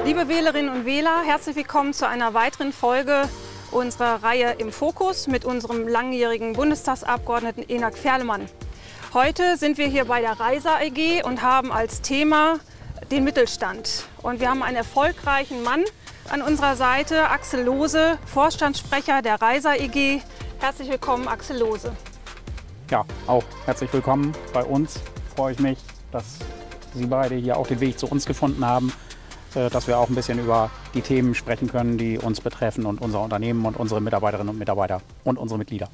Liebe Wählerinnen und Wähler, herzlich willkommen zu einer weiteren Folge unserer Reihe im Fokus mit unserem langjährigen Bundestagsabgeordneten Enak Ferlemann. Heute sind wir hier bei der Reisa EG und haben als Thema den Mittelstand. Und wir haben einen erfolgreichen Mann an unserer Seite, Axel Lohse, Vorstandssprecher der Reisa EG. Herzlich willkommen, Axel Lohse. Ja, auch herzlich willkommen bei uns. Freue ich mich, dass Sie beide hier auch den Weg zu uns gefunden haben, dass wir auch ein bisschen über die Themen sprechen können, die uns betreffen und unser Unternehmen und unsere Mitarbeiterinnen und Mitarbeiter und unsere Mitglieder.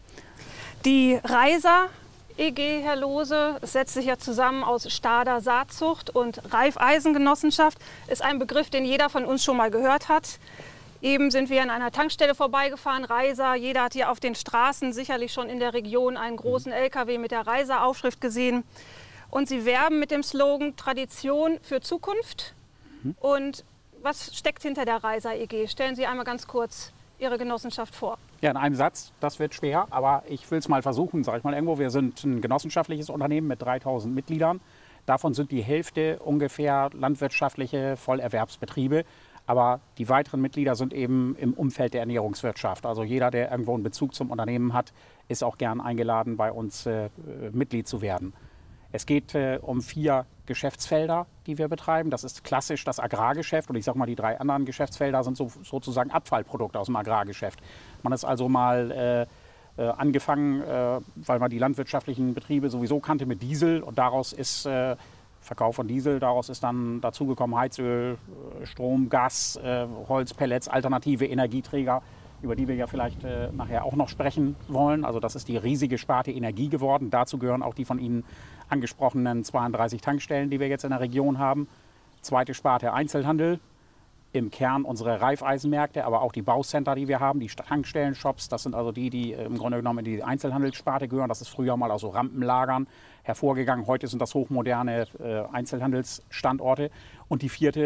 Die Reisa EG, Herr Lohse, setzt sich ja zusammen aus Stader Saatzucht und Raiffeisengenossenschaft. Ist ein Begriff, den jeder von uns schon mal gehört hat. Eben sind wir an einer Tankstelle vorbeigefahren, Reisa. Jeder hat hier auf den Straßen sicherlich schon in der Region einen großen LKW mit der Reisa-Aufschrift gesehen. Und Sie werben mit dem Slogan Tradition für Zukunft. Und was steckt hinter der Reisa EG? Stellen Sie einmal ganz kurz Ihre Genossenschaft vor. Ja, in einem Satz, das wird schwer, aber ich will es mal versuchen, sage ich mal irgendwo. Wir sind ein genossenschaftliches Unternehmen mit 3000 Mitgliedern. Davon sind die Hälfte ungefähr landwirtschaftliche Vollerwerbsbetriebe. Aber die weiteren Mitglieder sind eben im Umfeld der Ernährungswirtschaft. Also jeder, der irgendwo einen Bezug zum Unternehmen hat, ist auch gern eingeladen, bei uns Mitglied zu werden. Es geht um 4 Geschäftsfelder, die wir betreiben. Das ist klassisch das Agrargeschäft und ich sage mal, die 3 anderen Geschäftsfelder sind sozusagen Abfallprodukte aus dem Agrargeschäft. Man ist also mal angefangen, weil man die landwirtschaftlichen Betriebe sowieso kannte mit Diesel und daraus ist Verkauf von Diesel, daraus ist dann dazugekommen Heizöl, Strom, Gas, Holz, Pellets, alternative Energieträger, über die wir ja vielleicht nachher auch noch sprechen wollen. Also das ist die riesige Sparte Energie geworden. Dazu gehören auch die von Ihnen angesprochenen 32 Tankstellen, die wir jetzt in der Region haben. Zweite Sparte Einzelhandel, im Kern unsere Raiffeisenmärkte, aber auch die Baucenter, die wir haben, die Tankstellen-Shops. Das sind also die im Grunde genommen in die Einzelhandelssparte gehören. Das ist früher mal aus so Rampenlagern hervorgegangen. Heute sind das hochmoderne Einzelhandelsstandorte. Und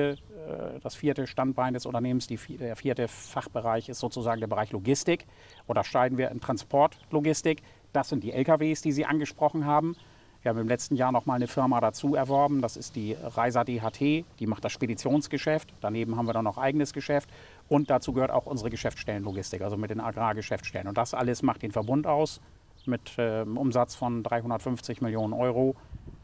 das vierte Standbein des Unternehmens, der vierte Fachbereich ist sozusagen der Bereich Logistik. Unterscheiden wir in Transportlogistik. Das sind die LKWs, die Sie angesprochen haben. Wir haben im letzten Jahr noch mal eine Firma dazu erworben. Das ist die Reisa DHT. Die macht das Speditionsgeschäft. Daneben haben wir dann noch eigenes Geschäft. Und dazu gehört auch unsere Geschäftsstellenlogistik, also mit den Agrargeschäftsstellen. Und das alles macht den Verbund aus mit einem Umsatz von 350 Millionen Euro.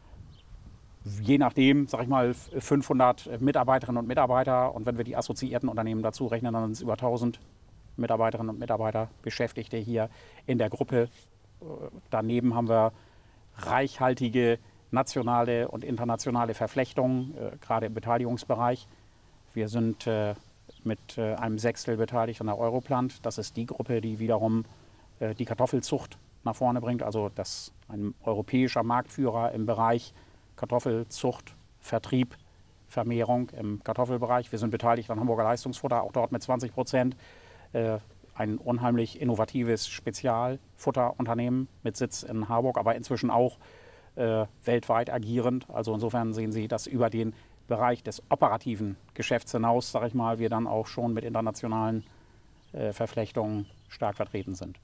Je nachdem, sage ich mal, 500 Mitarbeiterinnen und Mitarbeiter. Und wenn wir die assoziierten Unternehmen dazu rechnen, dann sind es über 1000 Mitarbeiterinnen und Mitarbeiter, Beschäftigte hier in der Gruppe. Daneben haben wir reichhaltige nationale und internationale Verflechtungen, gerade im Beteiligungsbereich. Wir sind mit einem Sechstel beteiligt an der Europlant. Das ist die Gruppe, die wiederum die Kartoffelzucht nach vorne bringt. Also das ein europäischer Marktführer im Bereich Kartoffelzucht, Vertrieb, Vermehrung im Kartoffelbereich. Wir sind beteiligt an Hamburger Leistungsfutter, auch dort mit 20%. Ein unheimlich innovatives Spezialfutterunternehmen mit Sitz in Harburg, aber inzwischen auch weltweit agierend. Also insofern sehen Sie, dass über den Bereich des operativen Geschäfts hinaus, sage ich mal, wir dann auch schon mit internationalen Verflechtungen stark vertreten sind.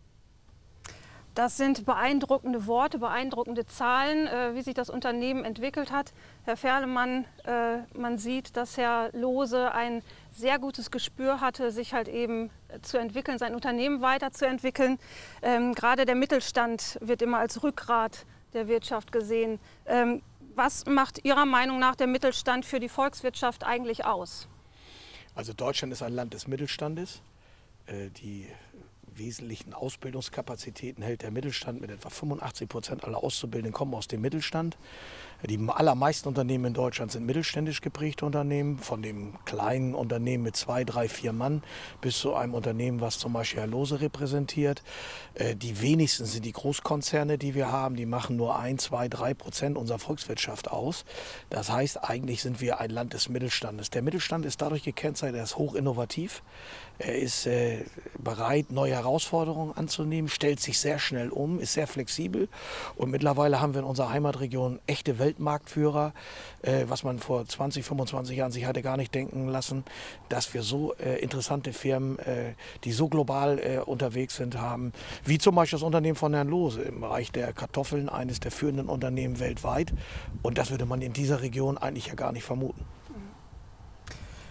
Das sind beeindruckende Worte, beeindruckende Zahlen, wie sich das Unternehmen entwickelt hat. Herr Ferlemann, man sieht, dass Herr Lohse ein sehr gutes Gespür hatte, sich halt eben zu entwickeln, sein Unternehmen weiterzuentwickeln. Gerade der Mittelstand wird immer als Rückgrat der Wirtschaft gesehen. Was macht Ihrer Meinung nach der Mittelstand für die Volkswirtschaft eigentlich aus? Also Deutschland ist ein Land des Mittelstandes. Die wesentlichen Ausbildungskapazitäten hält der Mittelstand mit etwa 85% aller Auszubildenden kommen aus dem Mittelstand. Die allermeisten Unternehmen in Deutschland sind mittelständisch geprägte Unternehmen, von dem kleinen Unternehmen mit 2, 3, 4 Mann bis zu einem Unternehmen, was zum Beispiel Herr Lohse repräsentiert. Die wenigsten sind die Großkonzerne, die wir haben. Die machen nur 1, 2, 3% unserer Volkswirtschaft aus. Das heißt, eigentlich sind wir ein Land des Mittelstandes. Der Mittelstand ist dadurch gekennzeichnet, er ist hochinnovativ. Er ist bereit, neue Herausforderungen anzunehmen, stellt sich sehr schnell um, ist sehr flexibel. Und mittlerweile haben wir in unserer Heimatregion echte Weltmarktführer, was man vor 20, 25 Jahren sich hatte gar nicht denken lassen, dass wir so interessante Firmen, die so global unterwegs sind, haben, wie zum Beispiel das Unternehmen von Herrn Lohse im Bereich der Kartoffeln, eines der führenden Unternehmen weltweit. Und das würde man in dieser Region eigentlich ja gar nicht vermuten.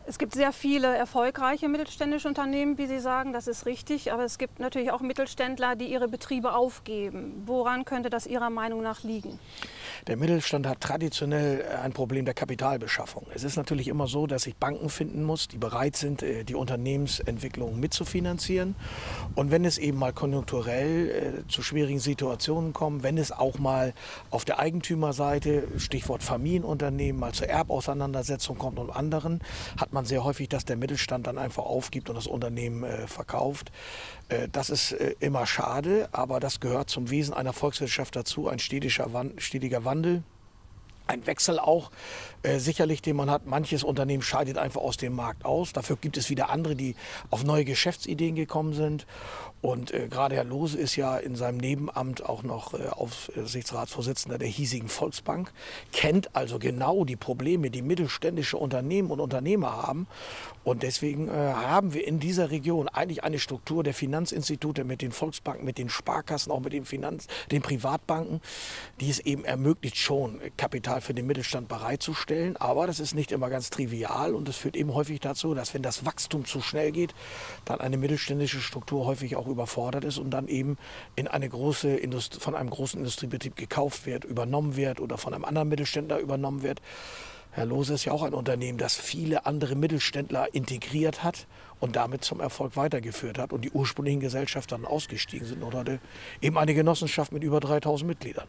Es gibt sehr viele erfolgreiche mittelständische Unternehmen, wie Sie sagen, das ist richtig. Aber es gibt natürlich auch Mittelständler, die ihre Betriebe aufgeben. Woran könnte das Ihrer Meinung nach liegen? Der Mittelstand hat traditionell ein Problem der Kapitalbeschaffung. Es ist natürlich immer so, dass ich Banken finden muss, die bereit sind, die Unternehmensentwicklung mitzufinanzieren. Und wenn es eben mal konjunkturell zu schwierigen Situationen kommt, wenn es auch mal auf der Eigentümerseite, Stichwort Familienunternehmen, mal zur Erbauseinandersetzung kommt und anderen, hat man sehr häufig, dass der Mittelstand dann einfach aufgibt und das Unternehmen verkauft. Das ist immer schade, aber das gehört zum Wesen einer Volkswirtschaft dazu, ein stetiger Wandel. Ein Wechsel auch, sicherlich, den man hat. Manches Unternehmen scheidet einfach aus dem Markt aus. Dafür gibt es wieder andere, die auf neue Geschäftsideen gekommen sind. Und gerade Herr Lohse ist ja in seinem Nebenamt auch noch Aufsichtsratsvorsitzender der hiesigen Volksbank, kennt also genau die Probleme, die mittelständische Unternehmen und Unternehmer haben. Und deswegen haben wir in dieser Region eigentlich eine Struktur der Finanzinstitute mit den Volksbanken, mit den Sparkassen, auch mit den Privatbanken, die es eben ermöglicht, schon Kapital für den Mittelstand bereitzustellen. Aber das ist nicht immer ganz trivial und das führt eben häufig dazu, dass wenn das Wachstum zu schnell geht, dann eine mittelständische Struktur häufig auch überfordert ist und dann eben in eine von einem großen Industriebetrieb gekauft wird, übernommen wird oder von einem anderen Mittelständler übernommen wird. Herr Lohse ist ja auch ein Unternehmen, das viele andere Mittelständler integriert hat und damit zum Erfolg weitergeführt hat und die ursprünglichen Gesellschafter dann ausgestiegen sind und heute eben eine Genossenschaft mit über 3000 Mitgliedern.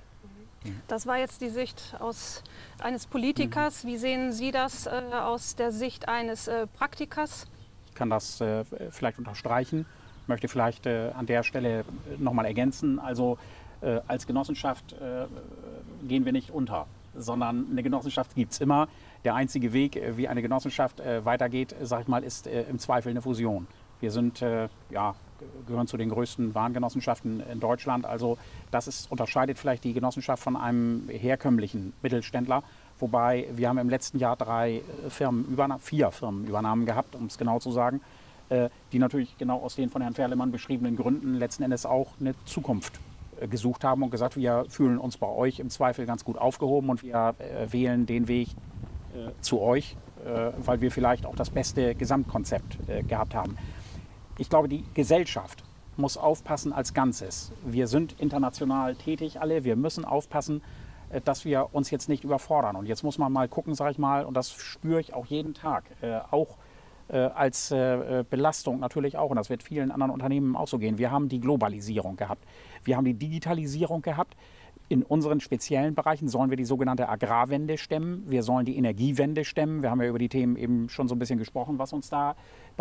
Das war jetzt die Sicht eines Politikers. Wie sehen Sie das aus der Sicht eines Praktikers? Ich kann das vielleicht unterstreichen. Ich möchte vielleicht an der Stelle nochmal ergänzen. Also als Genossenschaft gehen wir nicht unter, sondern eine Genossenschaft gibt es immer. Der einzige Weg, wie eine Genossenschaft weitergeht, sag ich mal, ist im Zweifel eine Fusion. Wir sind, gehören zu den größten Warengenossenschaften in Deutschland. Also das unterscheidet vielleicht die Genossenschaft von einem herkömmlichen Mittelständler. Wobei wir haben im letzten Jahr 4 Firmenübernahmen gehabt, um es genau zu sagen, die natürlich genau aus den von Herrn Ferlemann beschriebenen Gründen letzten Endes auch eine Zukunft gesucht haben und gesagt, wir fühlen uns bei euch im Zweifel ganz gut aufgehoben und wir wählen den Weg zu euch, weil wir vielleicht auch das beste Gesamtkonzept gehabt haben. Ich glaube, die Gesellschaft muss aufpassen als Ganzes. Wir sind international tätig alle, wir müssen aufpassen, dass wir uns jetzt nicht überfordern. Und jetzt muss man mal gucken, sage ich mal, und das spüre ich auch jeden Tag, auch als Belastung natürlich auch, und das wird vielen anderen Unternehmen auch so gehen. Wir haben die Globalisierung gehabt, wir haben die Digitalisierung gehabt. In unseren speziellen Bereichen sollen wir die sogenannte Agrarwende stemmen, wir sollen die Energiewende stemmen. Wir haben ja über die Themen eben schon so ein bisschen gesprochen, was uns da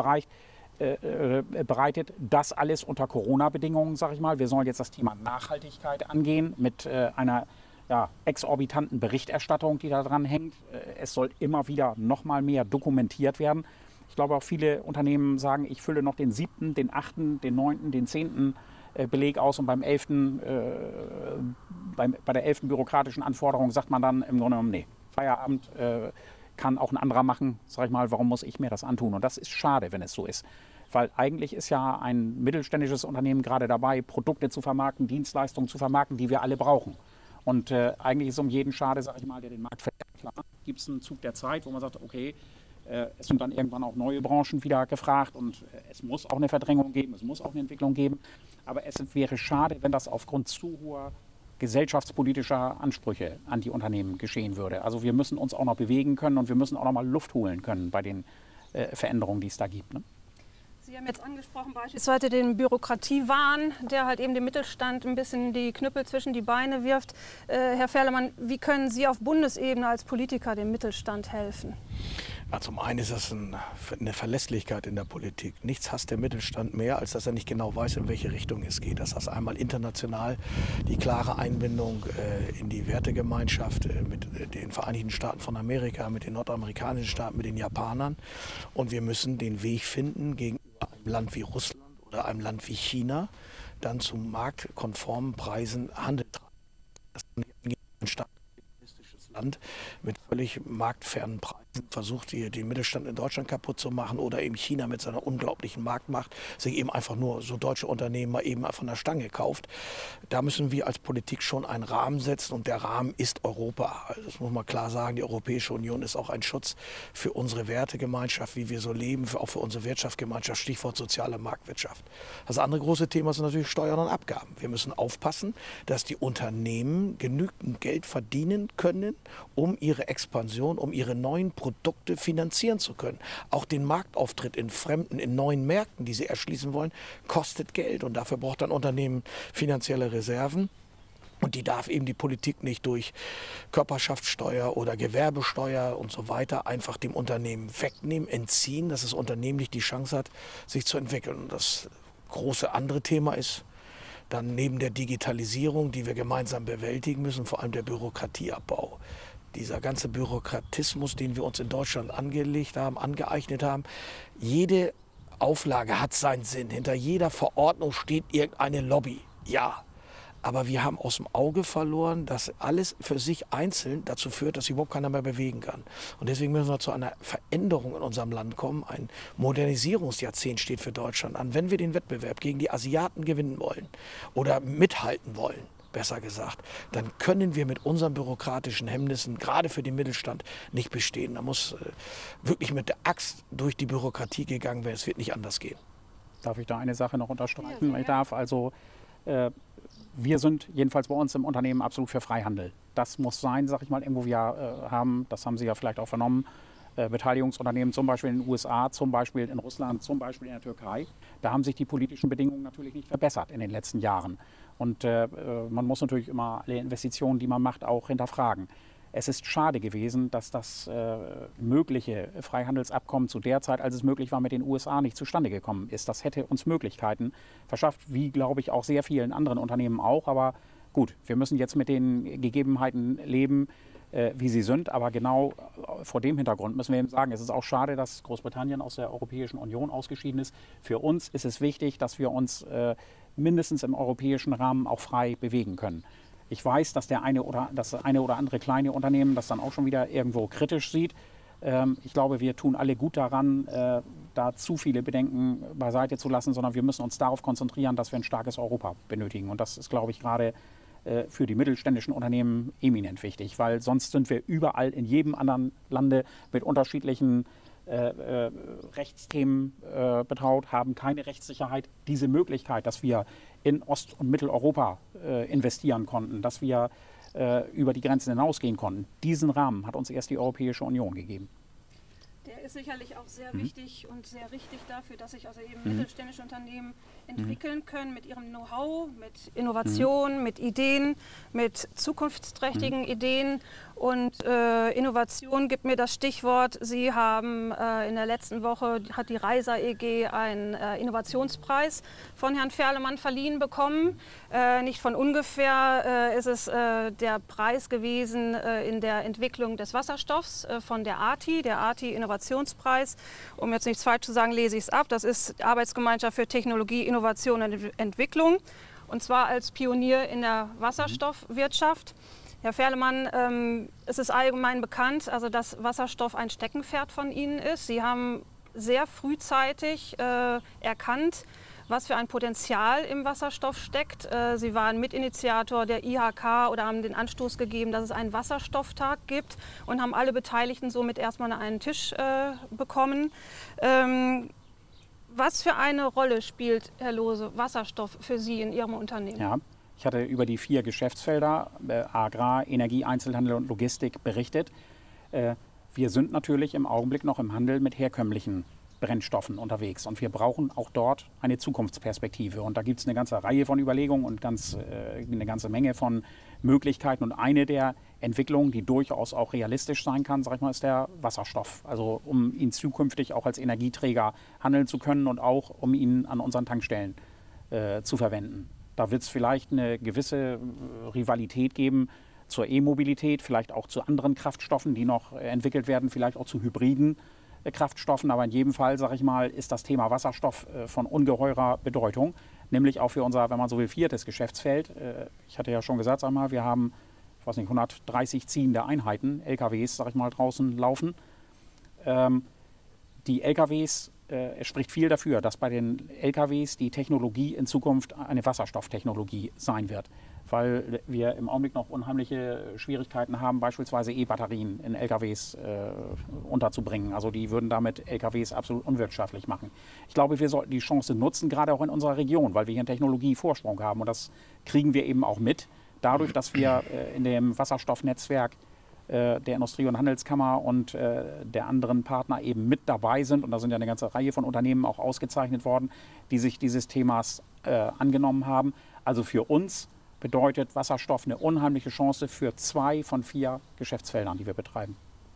bereitet. Das alles unter Corona-Bedingungen, sage ich mal. Wir sollen jetzt das Thema Nachhaltigkeit angehen mit einer exorbitanten Berichterstattung, die da dran hängt. Es soll immer wieder noch mal mehr dokumentiert werden. Ich glaube, auch viele Unternehmen sagen, ich fülle noch den 7., den 8., den 9., den 10. Beleg aus und beim 11., bei der 11. bürokratischen Anforderung sagt man dann im Grunde genommen, nee, Feierabend kann auch ein anderer machen. Sag ich mal, warum muss ich mir das antun? Und das ist schade, wenn es so ist. Weil eigentlich ist ja ein mittelständisches Unternehmen gerade dabei, Produkte zu vermarkten, Dienstleistungen zu vermarkten, die wir alle brauchen. Und eigentlich ist es um jeden schade, sag ich mal, der den Markt verändert. Klar, gibt es einen Zug der Zeit, wo man sagt, okay, es sind dann irgendwann auch neue Branchen wieder gefragt und es muss auch eine Verdrängung geben, es muss auch eine Entwicklung geben. Aber es wäre schade, wenn das aufgrund zu hoher gesellschaftspolitischer Ansprüche an die Unternehmen geschehen würde. Also wir müssen uns auch noch bewegen können und wir müssen auch noch mal Luft holen können bei den Veränderungen, die es da gibt. Ne? Sie haben jetzt angesprochen beispielsweise den Bürokratiewahn, der halt eben dem Mittelstand ein bisschen die Knüppel zwischen die Beine wirft. Herr Ferlemann, wie können Sie auf Bundesebene als Politiker dem Mittelstand helfen? Ja, zum einen ist das eine Verlässlichkeit in der Politik. Nichts hasst der Mittelstand mehr, als dass er nicht genau weiß, in welche Richtung es geht. Das heißt einmal international die klare Einbindung in die Wertegemeinschaft mit den Vereinigten Staaten von Amerika, mit den nordamerikanischen Staaten, mit den Japanern. Und wir müssen den Weg finden, gegenüber einem Land wie Russland oder einem Land wie China dann zu marktkonformen Preisen Handel treiben. Das ist ein stark kapitalistisches Land mit völlig marktfernen Preisen. versucht, hier den Mittelstand in Deutschland kaputt zu machen oder eben China mit seiner unglaublichen Marktmacht sich eben einfach nur so deutsche Unternehmen mal eben von der Stange kauft. Da müssen wir als Politik schon einen Rahmen setzen und der Rahmen ist Europa. Also das muss man klar sagen, die Europäische Union ist auch ein Schutz für unsere Wertegemeinschaft, wie wir so leben, auch für unsere Wirtschaftsgemeinschaft, Stichwort soziale Marktwirtschaft. Das andere große Thema sind natürlich Steuern und Abgaben. Wir müssen aufpassen, dass die Unternehmen genügend Geld verdienen können, um ihre Expansion, um ihre neuen Produkte finanzieren zu können. Auch den Marktauftritt in fremden, in neuen Märkten, die sie erschließen wollen, kostet Geld und dafür braucht ein Unternehmen finanzielle Reserven. Und die darf eben die Politik nicht durch Körperschaftssteuer oder Gewerbesteuer und so weiter einfach dem Unternehmen wegnehmen, entziehen, dass das Unternehmen nicht die Chance hat, sich zu entwickeln. Und das große andere Thema ist dann neben der Digitalisierung, die wir gemeinsam bewältigen müssen, vor allem der Bürokratieabbau. Dieser ganze Bürokratismus, den wir uns in Deutschland angeeignet haben. Jede Auflage hat seinen Sinn. Hinter jeder Verordnung steht irgendeine Lobby. Ja, aber wir haben aus dem Auge verloren, dass alles für sich einzeln dazu führt, dass sich überhaupt keiner mehr bewegen kann. Und deswegen müssen wir zu einer Veränderung in unserem Land kommen. Ein Modernisierungsjahrzehnt steht für Deutschland an. Wenn wir den Wettbewerb gegen die Asiaten gewinnen wollen oder mithalten wollen, besser gesagt, dann können wir mit unseren bürokratischen Hemmnissen, gerade für den Mittelstand, nicht bestehen. Da muss wirklich mit der Axt durch die Bürokratie gegangen werden. Es wird nicht anders gehen. Darf ich da eine Sache noch unterstreichen? Ich darf also, wir sind jedenfalls bei uns im Unternehmen absolut für Freihandel. Das muss sein, sag ich mal, irgendwo wir haben, das haben Sie ja vielleicht auch vernommen, Beteiligungsunternehmen zum Beispiel in den USA, zum Beispiel in Russland, zum Beispiel in der Türkei. Da haben sich die politischen Bedingungen natürlich nicht verbessert in den letzten Jahren. Und man muss natürlich immer alle Investitionen, die man macht, auch hinterfragen. Es ist schade gewesen, dass das mögliche Freihandelsabkommen zu der Zeit, als es möglich war, mit den USA nicht zustande gekommen ist. Das hätte uns Möglichkeiten verschafft, wie, glaube ich, auch sehr vielen anderen Unternehmen auch. Aber gut, wir müssen jetzt mit den Gegebenheiten leben, wie sie sind. Aber genau vor dem Hintergrund müssen wir eben sagen, es ist auch schade, dass Großbritannien aus der Europäischen Union ausgeschieden ist. Für uns ist es wichtig, dass wir uns mindestens im europäischen Rahmen auch frei bewegen können. Ich weiß, dass das eine oder andere kleine Unternehmen das dann auch schon wieder irgendwo kritisch sieht. Ich glaube, wir tun alle gut daran, da zu viele Bedenken beiseite zu lassen, sondern wir müssen uns darauf konzentrieren, dass wir ein starkes Europa benötigen. Und das ist, glaube ich, gerade für die mittelständischen Unternehmen eminent wichtig, weil sonst sind wir überall in jedem anderen Lande mit unterschiedlichen Rechtsthemen betraut, haben keine Rechtssicherheit. Diese Möglichkeit, dass wir in Ost- und Mitteleuropa investieren konnten, dass wir über die Grenzen hinausgehen konnten, diesen Rahmen hat uns erst die Europäische Union gegeben. Der ist sicherlich auch sehr wichtig und sehr richtig dafür, dass sich also eben mittelständische Unternehmen entwickeln können mit ihrem Know-how, mit Innovation, mit Ideen, mit zukunftsträchtigen Ideen. Und Innovation gibt mir das Stichwort. Sie haben in der letzten Woche, hat die Reiser EG einen Innovationspreis von Herrn Ferlemann verliehen bekommen. Nicht von ungefähr ist es der Preis gewesen in der Entwicklung des Wasserstoffs von der ATI Innovationspreis. Um jetzt nichts falsch zu sagen, lese ich es ab. Das ist die Arbeitsgemeinschaft für Technologie, Innovation und Entwicklung. Und zwar als Pionier in der Wasserstoffwirtschaft. Herr Ferlemann, es ist allgemein bekannt, also dass Wasserstoff ein Steckenpferd von Ihnen ist. Sie haben sehr frühzeitig erkannt, was für ein Potenzial im Wasserstoff steckt. Sie waren Mitinitiator der IHK oder haben den Anstoß gegeben, dass es einen Wasserstofftag gibt und haben alle Beteiligten somit erstmal an einen Tisch bekommen. Was für eine Rolle spielt, Herr Lohse, Wasserstoff für Sie in Ihrem Unternehmen? Ja. Ich hatte über die 4 Geschäftsfelder Agrar, Energie, Einzelhandel und Logistik berichtet. Wir sind natürlich im Augenblick noch im Handel mit herkömmlichen Brennstoffen unterwegs und wir brauchen auch dort eine Zukunftsperspektive. Und da gibt es eine ganze Reihe von Überlegungen und eine ganze Menge von Möglichkeiten. Und eine der Entwicklungen, die durchaus auch realistisch sein kann, sag ich mal, ist der Wasserstoff. Also um ihn zukünftig auch als Energieträger handeln zu können und auch um ihn an unseren Tankstellen zu verwenden. Da wird es vielleicht eine gewisse Rivalität geben zur E-Mobilität, vielleicht auch zu anderen Kraftstoffen, die noch entwickelt werden, vielleicht auch zu hybriden Kraftstoffen. Aber in jedem Fall, sage ich mal, ist das Thema Wasserstoff von ungeheurer Bedeutung, nämlich auch für unser, wenn man so will, 4. Geschäftsfeld. Ich hatte ja schon gesagt, sag mal, wir haben, ich weiß nicht, 130 ziehende Einheiten, LKWs, sage ich mal, draußen laufen. Die LKWs, es spricht viel dafür, dass bei den LKWs die Technologie in Zukunft eine Wasserstofftechnologie sein wird, weil wir im Augenblick noch unheimliche Schwierigkeiten haben, beispielsweise E-Batterien in LKWs unterzubringen. Also die würden damit LKWs absolut unwirtschaftlich machen. Ich glaube, wir sollten die Chance nutzen, gerade auch in unserer Region, weil wir hier einen Technologievorsprung haben. Und das kriegen wir eben auch mit, dadurch, dass wir in dem Wasserstoffnetzwerk der Industrie- und Handelskammer und der anderen Partner eben mit dabei sind. Und da sind ja eine ganze Reihe von Unternehmen auch ausgezeichnet worden, die sich dieses Themas angenommen haben. Also für uns bedeutet Wasserstoff eine unheimliche Chance für 2 von 4 Geschäftsfeldern, die wir betreiben.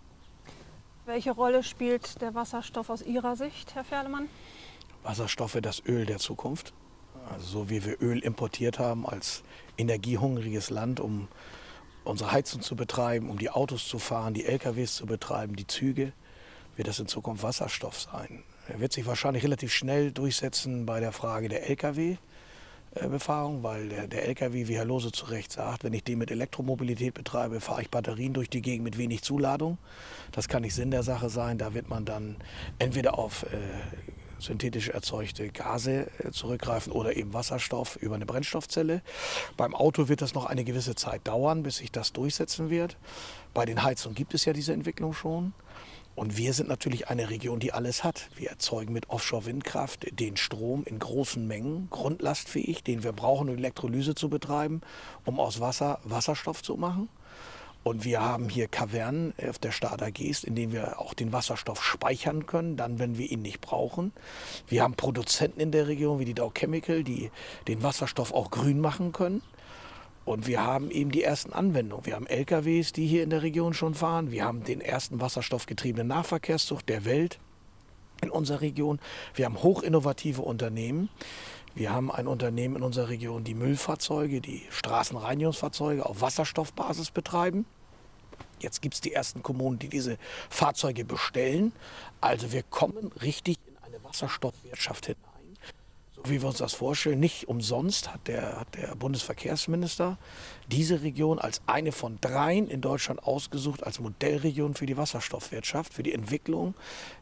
Welche Rolle spielt der Wasserstoff aus Ihrer Sicht, Herr Ferlemann? Wasserstoff ist das Öl der Zukunft. Also so wie wir Öl importiert haben als energiehungriges Land, um unsere Heizung zu betreiben, um die Autos zu fahren, die LKWs zu betreiben, die Züge, wird das in Zukunft Wasserstoff sein. Er wird sich wahrscheinlich relativ schnell durchsetzen bei der Frage der LKW-Befahrung, weil der LKW, wie Herr Lohse zu Recht sagt, wenn ich den mit Elektromobilität betreibe, fahre ich Batterien durch die Gegend mit wenig Zuladung. Das kann nicht Sinn der Sache sein. Da wird man dann entweder auf synthetisch erzeugte Gase zurückgreifen oder eben Wasserstoff über eine Brennstoffzelle. Beim Auto wird das noch eine gewisse Zeit dauern, bis sich das durchsetzen wird. Bei den Heizungen gibt es ja diese Entwicklung schon. Und wir sind natürlich eine Region, die alles hat. Wir erzeugen mit Offshore-Windkraft den Strom in großen Mengen, grundlastfähig, den wir brauchen, um Elektrolyse zu betreiben, um aus Wasser Wasserstoff zu machen. Und wir haben hier Kavernen auf der Stader Geest, in denen wir auch den Wasserstoff speichern können, dann, wenn wir ihn nicht brauchen. Wir haben Produzenten in der Region, wie die Dow Chemical, die den Wasserstoff auch grün machen können. Und wir haben eben die ersten Anwendungen. Wir haben LKWs, die hier in der Region schon fahren. Wir haben den ersten wasserstoffgetriebenen Nahverkehrszug der Welt in unserer Region. Wir haben hochinnovative Unternehmen. Wir haben ein Unternehmen in unserer Region, die Müllfahrzeuge, die Straßenreinigungsfahrzeuge auf Wasserstoffbasis betreiben. Jetzt gibt es die ersten Kommunen, die diese Fahrzeuge bestellen. Also wir kommen richtig in eine Wasserstoffwirtschaft hinein, so wie wir uns das vorstellen. Nicht umsonst hat der Bundesverkehrsminister diese Region als eine von 3 in Deutschland ausgesucht als Modellregion für die Wasserstoffwirtschaft, für die Entwicklung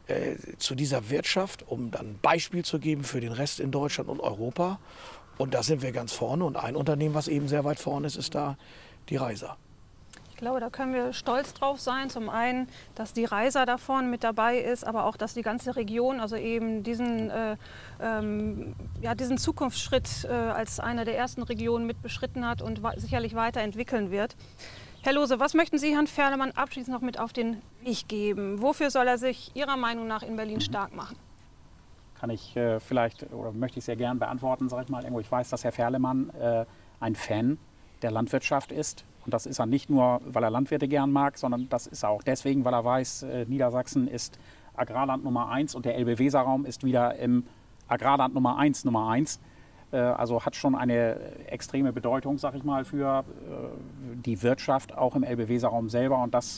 zu dieser Wirtschaft, um dann ein Beispiel zu geben für den Rest in Deutschland und Europa. Und da sind wir ganz vorne. Und ein Unternehmen, was eben sehr weit vorne ist, ist da die Reiser. Ich glaube, da können wir stolz drauf sein. Zum einen, dass die Reiser da vorne mit dabei ist, aber auch, dass die ganze Region also eben diesen Zukunftsschritt als eine der ersten Regionen mit beschritten hat und sicherlich weiterentwickeln wird. Herr Lohse, was möchten Sie Herrn Ferlemann abschließend noch mit auf den Weg geben? Wofür soll er sich Ihrer Meinung nach in Berlin stark machen? Kann ich vielleicht oder möchte ich sehr gern beantworten, sage ich mal. Ich weiß, dass Herr Ferlemann ein Fan der Landwirtschaft ist. Und das ist er nicht nur, weil er Landwirte gern mag, sondern das ist er auch deswegen, weil er weiß, Niedersachsen ist Agrarland Nummer 1 und der Elbe-Weser-Raum ist wieder im Agrarland Nummer 1. Also hat schon eine extreme Bedeutung, sag ich mal, für die Wirtschaft, auch im Elbe-Weser-Raum selber. Und das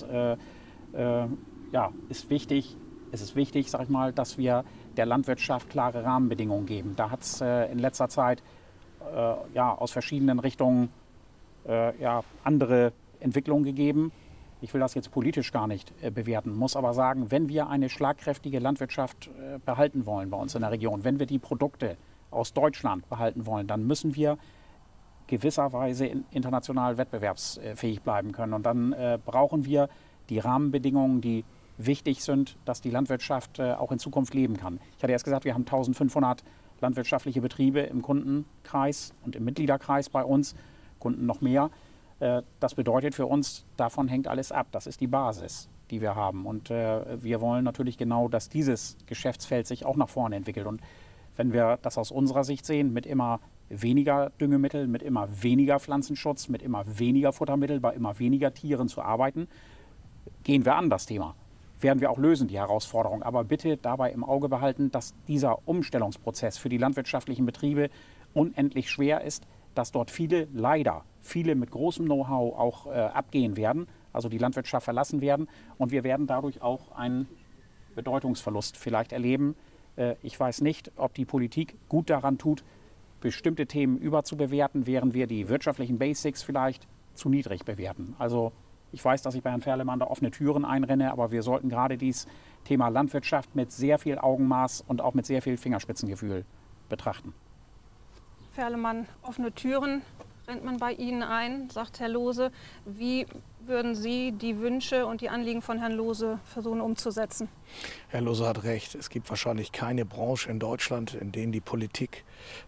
ist wichtig. Es ist wichtig, sag ich mal, dass wir der Landwirtschaft klare Rahmenbedingungen geben. Da hat es in letzter Zeit aus verschiedenen Richtungen andere Entwicklungen gegeben. Ich will das jetzt politisch gar nicht bewerten, muss aber sagen, wenn wir eine schlagkräftige Landwirtschaft behalten wollen bei uns in der Region, wenn wir die Produkte aus Deutschland behalten wollen, dann müssen wir gewisserweise international wettbewerbsfähig bleiben können. Und dann brauchen wir die Rahmenbedingungen, die wichtig sind, dass die Landwirtschaft auch in Zukunft leben kann. Ich hatte erst gesagt, wir haben 1500 landwirtschaftliche Betriebe im Kundenkreis und im Mitgliederkreis bei uns. Kunden noch mehr. Das bedeutet für uns, davon hängt alles ab. Das ist die Basis, die wir haben. Und wir wollen natürlich genau, dass dieses Geschäftsfeld sich auch nach vorne entwickelt. Und wenn wir das aus unserer Sicht sehen, mit immer weniger Düngemittel, mit immer weniger Pflanzenschutz, mit immer weniger Futtermittel, bei immer weniger Tieren zu arbeiten, gehen wir an das Thema. Werden wir auch lösen, die Herausforderung. Aber bitte dabei im Auge behalten, dass dieser Umstellungsprozess für die landwirtschaftlichen Betriebe unendlich schwer ist, dass dort viele mit großem Know-how auch abgehen werden, also die Landwirtschaft verlassen werden. Und wir werden dadurch auch einen Bedeutungsverlust vielleicht erleben. Ich weiß nicht, ob die Politik gut daran tut, bestimmte Themen überzubewerten, während wir die wirtschaftlichen Basics vielleicht zu niedrig bewerten. Also Ich weiß, dass ich bei Herrn Ferlemann da offene Türen einrenne, aber wir sollten gerade dieses Thema Landwirtschaft mit sehr viel Augenmaß und auch mit sehr viel Fingerspitzengefühl betrachten. Ferlemann, offene Türen rennt man bei Ihnen ein, sagt Herr Lohse. Wie würden Sie die Wünsche und die Anliegen von Herrn Lohse versuchen umzusetzen? Herr Lohse hat recht. Es gibt wahrscheinlich keine Branche in Deutschland, in der die Politik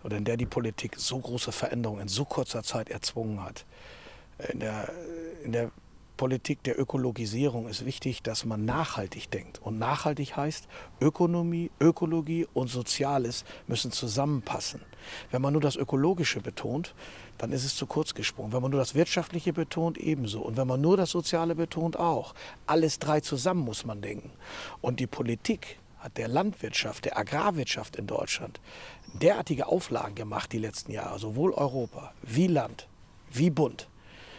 so große Veränderungen in so kurzer Zeit erzwungen hat. In der Politik der Ökologisierung ist wichtig, dass man nachhaltig denkt. Und nachhaltig heißt, Ökonomie, Ökologie und Soziales müssen zusammenpassen. Wenn man nur das Ökologische betont, dann ist es zu kurz gesprungen. Wenn man nur das Wirtschaftliche betont, ebenso. Und wenn man nur das Soziale betont, auch. Alles drei zusammen muss man denken. Und die Politik hat der Landwirtschaft, der Agrarwirtschaft in Deutschland derartige Auflagen gemacht die letzten Jahre, sowohl Europa wie Land, wie Bund.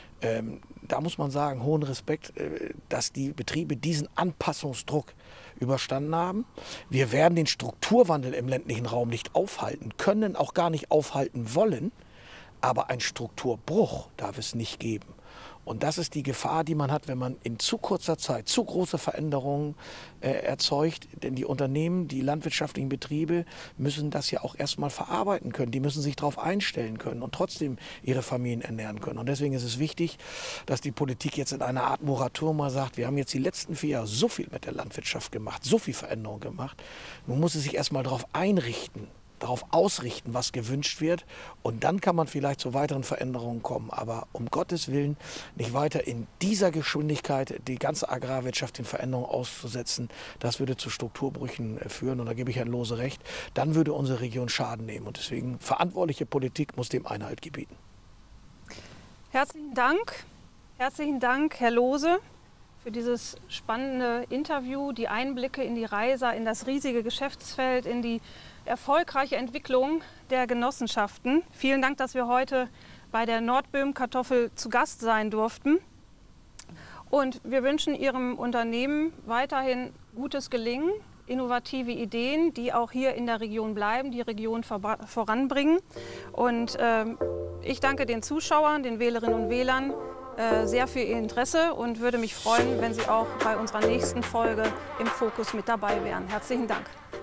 Da muss man sagen, hohen Respekt, dass die Betriebe diesen Anpassungsdruck überstanden haben. Wir werden den Strukturwandel im ländlichen Raum nicht aufhalten können, auch gar nicht aufhalten wollen. Aber einen Strukturbruch darf es nicht geben. Und das ist die Gefahr, die man hat, wenn man in zu kurzer Zeit zu große Veränderungen erzeugt. Denn die Unternehmen, die landwirtschaftlichen Betriebe müssen das ja auch erstmal verarbeiten können. Die müssen sich darauf einstellen können und trotzdem ihre Familien ernähren können. Und deswegen ist es wichtig, dass die Politik jetzt in einer Art Moratorium mal sagt, wir haben jetzt die letzten 4 Jahre so viel mit der Landwirtschaft gemacht, so viel Veränderung gemacht. Nun muss es sich erstmal darauf einrichten, darauf ausrichten, was gewünscht wird. Und dann kann man vielleicht zu weiteren Veränderungen kommen. Aber um Gottes Willen nicht weiter in dieser Geschwindigkeit die ganze Agrarwirtschaft den Veränderungen auszusetzen. Das würde zu Strukturbrüchen führen. Und da gebe ich Herrn Lohse recht. Dann würde unsere Region Schaden nehmen. Und deswegen verantwortliche Politik muss dem Einhalt gebieten. Herzlichen Dank, Herr Lohse, für dieses spannende Interview, die Einblicke in die Reisa, in das riesige Geschäftsfeld, in die erfolgreiche Entwicklung der Genossenschaften. Vielen Dank, dass wir heute bei der Nordböhm-Kartoffel zu Gast sein durften. Und wir wünschen Ihrem Unternehmen weiterhin gutes Gelingen, innovative Ideen, die auch hier in der Region bleiben, die Region voranbringen. Und ich danke den Zuschauern, den Wählerinnen und Wählern sehr für Ihr Interesse und würde mich freuen, wenn Sie auch bei unserer nächsten Folge im Fokus mit dabei wären. Herzlichen Dank.